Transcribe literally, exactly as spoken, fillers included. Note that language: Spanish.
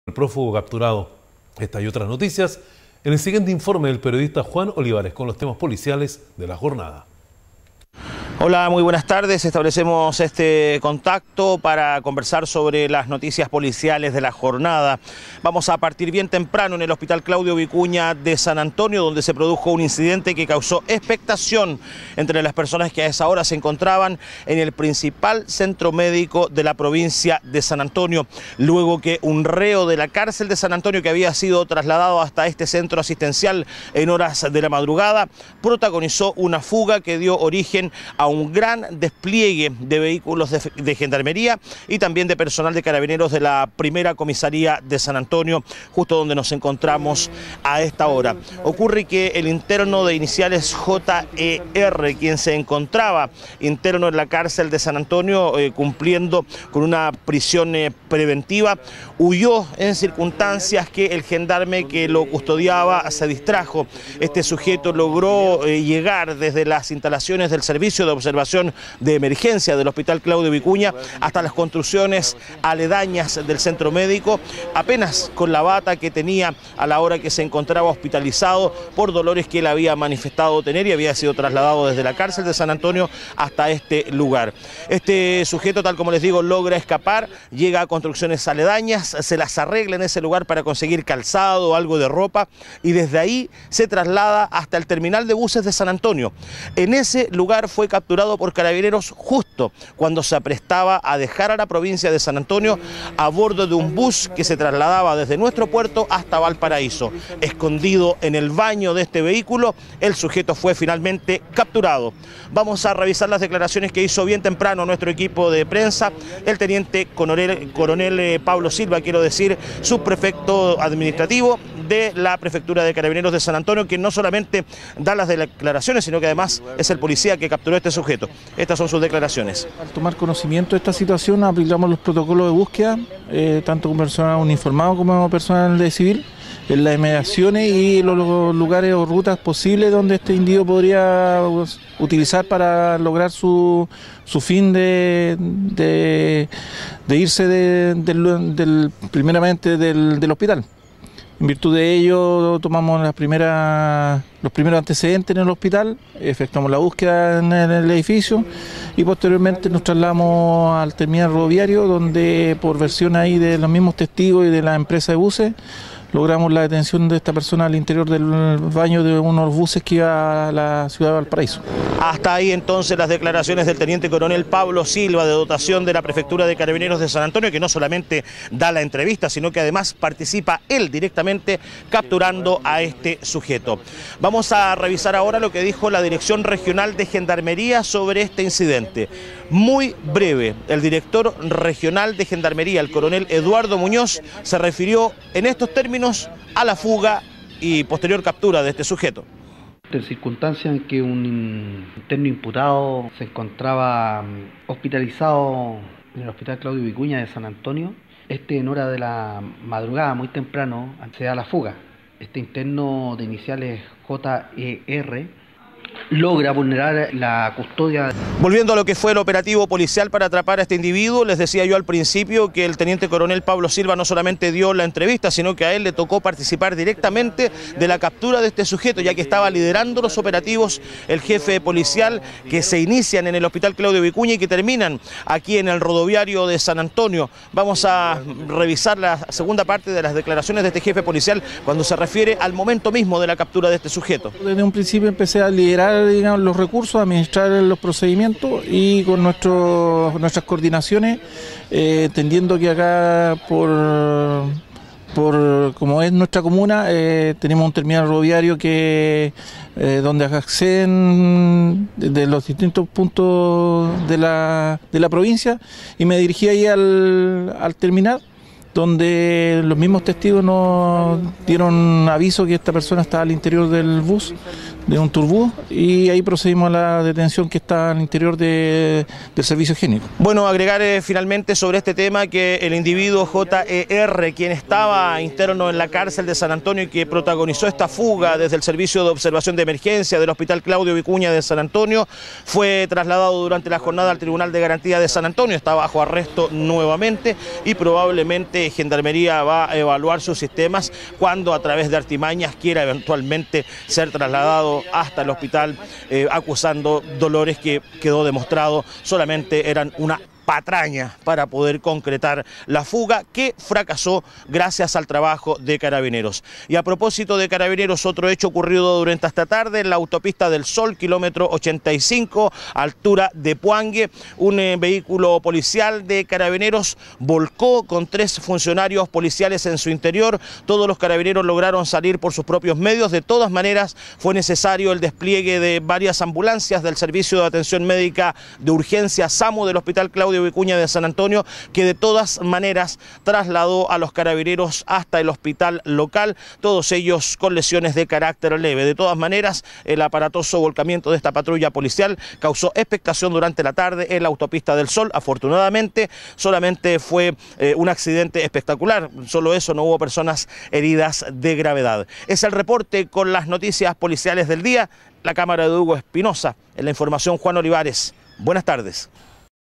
El prófugo capturado. Esta y otras noticias en el siguiente informe del periodista Juan Olivares con los temas policiales de la jornada. Hola, muy buenas tardes. Establecemos este contacto para conversar sobre las noticias policiales de la jornada. Vamos a partir bien temprano en el Hospital Claudio Vicuña de San Antonio, donde se produjo un incidente que causó expectación entre las personas que a esa hora se encontraban en el principal centro médico de la provincia de San Antonio, luego que un reo de la cárcel de San Antonio, que había sido trasladado hasta este centro asistencial en horas de la madrugada, protagonizó una fuga que dio origen a un gran despliegue de vehículos de, de gendarmería y también de personal de carabineros de la primera comisaría de San Antonio, justo donde nos encontramos a esta hora. Ocurre que el interno de iniciales J E R, quien se encontraba interno en la cárcel de San Antonio eh, cumpliendo con una prisión eh, preventiva, huyó en circunstancias que el gendarme que lo custodiaba se distrajo. Este sujeto logró eh, llegar desde las instalaciones del servicio de observación de emergencia del Hospital Claudio Vicuña hasta las construcciones aledañas del centro médico, apenas con la bata que tenía a la hora que se encontraba hospitalizado por dolores que él había manifestado tener y había sido trasladado desde la cárcel de San Antonio hasta este lugar. Este sujeto, tal como les digo, logra escapar, llega a construcciones aledañas, se las arregla en ese lugar para conseguir calzado, algo de ropa, y desde ahí se traslada hasta el terminal de buses de San Antonio. En ese lugar fue capturado por carabineros justo cuando se aprestaba a dejar a la provincia de San Antonio a bordo de un bus que se trasladaba desde nuestro puerto hasta Valparaíso. Escondido en el baño de este vehículo, el sujeto fue finalmente capturado. Vamos a revisar las declaraciones que hizo bien temprano nuestro equipo de prensa, el teniente coronel, coronel Pablo Silva, quiero decir, subprefecto administrativo de la Prefectura de Carabineros de San Antonio, que no solamente da las declaraciones, sino que además es el policía que capturó a este sujeto. Estas son sus declaraciones. Al tomar conocimiento de esta situación, aplicamos los protocolos de búsqueda, eh, tanto con personal uniformado como personal de civil, en las inmediaciones y los lugares o rutas posibles donde este individuo podría utilizar para lograr su, su fin de, de, de irse de, del, del, primeramente del, del hospital. En virtud de ello tomamos las primeras, los primeros antecedentes en el hospital, efectuamos la búsqueda en el, en el edificio y posteriormente nos trasladamos al terminal rodoviario, donde por versión ahí de los mismos testigos y de la empresa de buses logramos la detención de esta persona al interior del baño de unos buses que iba a la ciudad de Valparaíso. Hasta ahí entonces las declaraciones del teniente coronel Pablo Silva, de dotación de la Prefectura de Carabineros de San Antonio, que no solamente da la entrevista, sino que además participa él directamente capturando a este sujeto. Vamos a revisar ahora lo que dijo la Dirección Regional de Gendarmería sobre este incidente. Muy breve, el director regional de Gendarmería, el coronel Eduardo Muñoz, se refirió en estos términos a la fuga y posterior captura de este sujeto. En circunstancias en que un interno imputado se encontraba hospitalizado en el Hospital Claudio Vicuña de San Antonio, este en hora de la madrugada, muy temprano, se da la fuga. Este interno de iniciales J E R logra vulnerar la custodia. Volviendo a lo que fue el operativo policial para atrapar a este individuo, les decía yo al principio que el teniente coronel Pablo Silva no solamente dio la entrevista, sino que a él le tocó participar directamente de la captura de este sujeto, ya que estaba liderando los operativos el jefe policial que se inician en el Hospital Claudio Vicuña y que terminan aquí en el rodoviario de San Antonio. Vamos a revisar la segunda parte de las declaraciones de este jefe policial cuando se refiere al momento mismo de la captura de este sujeto. Desde un principio empecé a liderar, digamos, los recursos, a administrar los procedimientos y con nuestro, nuestras coordinaciones, eh, entendiendo que acá por, por como es nuestra comuna, eh, tenemos un terminal rodoviario que eh, donde acceden de, de los distintos puntos de la, de la provincia, y me dirigí ahí al, al terminal, donde los mismos testigos nos dieron aviso que esta persona estaba al interior del bus, de un turbú, y ahí procedimos a la detención que está al interior de, del servicio higiénico. Bueno, agregar eh, finalmente sobre este tema que el individuo J E R, quien estaba interno en la cárcel de San Antonio y que protagonizó esta fuga desde el servicio de observación de emergencia del Hospital Claudio Vicuña de San Antonio, fue trasladado durante la jornada al Tribunal de Garantía de San Antonio, está bajo arresto nuevamente y probablemente Gendarmería va a evaluar sus sistemas cuando a través de artimañas quiera eventualmente ser trasladado hasta el hospital, eh, acusando dolores que quedó demostrado solamente eran una patraña para poder concretar la fuga, que fracasó gracias al trabajo de Carabineros. Y a propósito de Carabineros, otro hecho ocurrido durante esta tarde en la autopista del Sol, kilómetro ochenta y cinco, altura de Puangue. Un eh, vehículo policial de Carabineros volcó con tres funcionarios policiales en su interior. Todos los carabineros lograron salir por sus propios medios. De todas maneras, fue necesario el despliegue de varias ambulancias del Servicio de Atención Médica de Urgencia SAMU del Hospital Claudio Vicuña de San Antonio, que de todas maneras trasladó a los carabineros hasta el hospital local, todos ellos con lesiones de carácter leve. De todas maneras, el aparatoso volcamiento de esta patrulla policial causó expectación durante la tarde en la autopista del Sol. Afortunadamente, solamente fue eh, un accidente espectacular, solo eso, no hubo personas heridas de gravedad. Es el reporte con las noticias policiales del día. La cámara de Hugo Espinosa, en la información Juan Olivares. Buenas tardes.